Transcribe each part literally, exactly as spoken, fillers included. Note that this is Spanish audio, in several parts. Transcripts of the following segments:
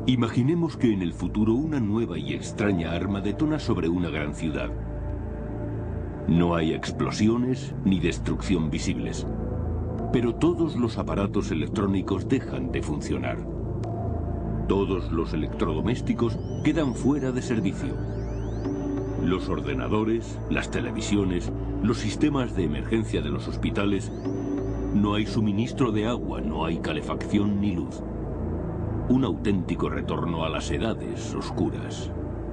Imaginemos que en el futuro una nueva y extraña arma detona sobre una gran ciudad. No hay explosiones ni destrucción visibles, pero todos los aparatos electrónicos dejan de funcionar. Todos los electrodomésticos quedan fuera de servicio. Los ordenadores, las televisiones, los sistemas de emergencia de los hospitales. No hay suministro de agua, no hay calefacción ni luz. Un auténtico retorno a las edades oscuras.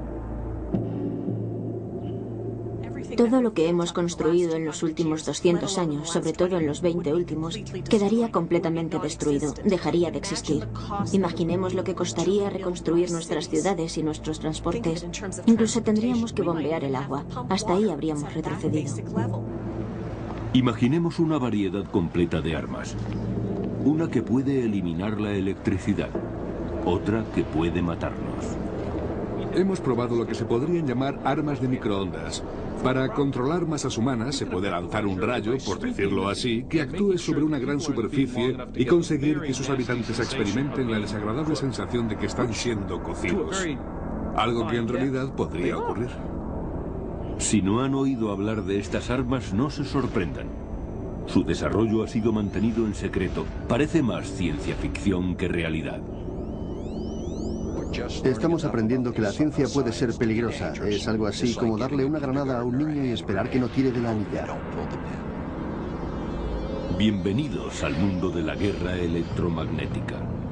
Todo lo que hemos construido en los últimos doscientos años, sobre todo en los veinte últimos, quedaría completamente destruido, dejaría de existir. Imaginemos lo que costaría reconstruir nuestras ciudades y nuestros transportes. Incluso tendríamos que bombear el agua. Hasta ahí habríamos retrocedido. Imaginemos una variedad completa de armas. Una que puede eliminar la electricidad, otra que puede matarnos. Hemos probado lo que se podrían llamar armas de microondas. Para controlar masas humanas se puede lanzar un rayo, por decirlo así, que actúe sobre una gran superficie y conseguir que sus habitantes experimenten la desagradable sensación de que están siendo cocidos. Algo que en realidad podría ocurrir. Si no han oído hablar de estas armas, no se sorprendan. Su desarrollo ha sido mantenido en secreto. Parece más ciencia ficción que realidad. Estamos aprendiendo que la ciencia puede ser peligrosa. Es algo así como darle una granada a un niño y esperar que no tire de la anilla. Bienvenidos al mundo de la guerra electromagnética.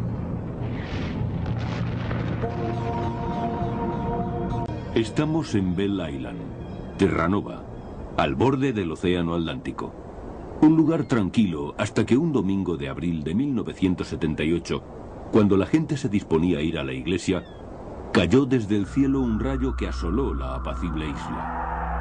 Estamos en Bell Island, Terranova, al borde del Océano Atlántico. Un lugar tranquilo hasta que un domingo de abril de mil novecientos setenta y ocho, cuando la gente se disponía a ir a la iglesia, cayó desde el cielo un rayo que asoló la apacible isla.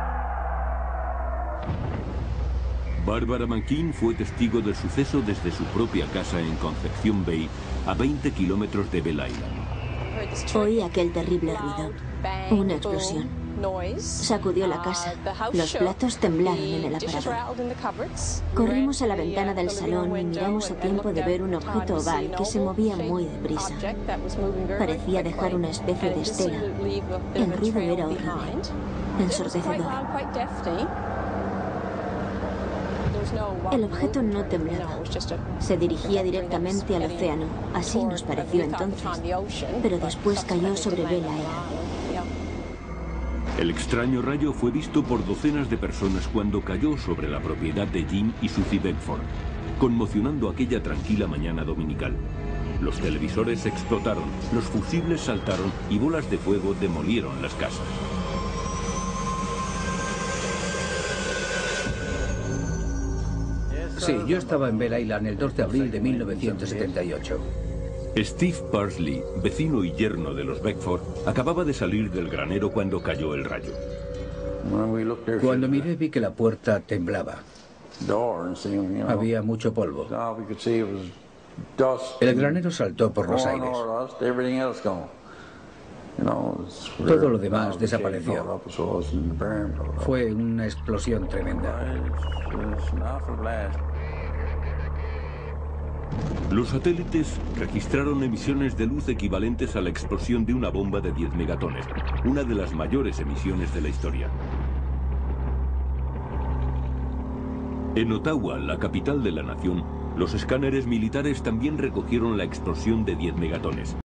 Barbara McKean fue testigo del suceso desde su propia casa en Concepción Bay, a veinte kilómetros de Bell Island. Oí aquel terrible ruido, una explosión. Sacudió la casa. Los platos temblaron en el aparador. Corrimos a la ventana del salón y miramos a tiempo de ver un objeto oval que se movía muy deprisa. Parecía dejar una especie de estela. El ruido era horrible, ensordecedor. El objeto no temblaba. Se dirigía directamente al océano. Así nos pareció entonces. Pero después cayó sobre Bell Island. El extraño rayo fue visto por docenas de personas cuando cayó sobre la propiedad de Jim y Susie Beckford, conmocionando aquella tranquila mañana dominical. Los televisores explotaron, los fusibles saltaron y bolas de fuego demolieron las casas. Sí, yo estaba en Bell Island el dos de abril de mil novecientos setenta y ocho. Steve Parsley, vecino y yerno de los Beckford, acababa de salir del granero cuando cayó el rayo. Cuando miré vi que la puerta temblaba. Había mucho polvo. El granero saltó por los aires. Todo lo demás desapareció. Fue una explosión tremenda. Los satélites registraron emisiones de luz equivalentes a la explosión de una bomba de diez megatones, una de las mayores emisiones de la historia. En Ottawa, la capital de la nación, los escáneres militares también recogieron la explosión de diez megatones.